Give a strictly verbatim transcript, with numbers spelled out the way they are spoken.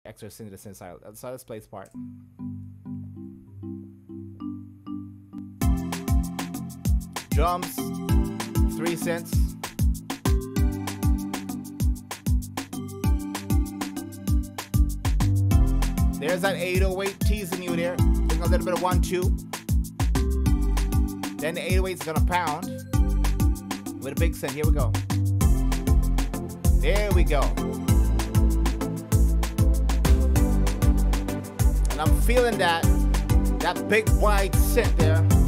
extra synth to the synth side. So let's play this part. Drums, three synths. There's that eight oh eight teasing you there. Doing a little bit of one two. Then the eight oh eight's gonna pound with a big synth. Here we go. There we go. And I'm feeling that that big wide synth there.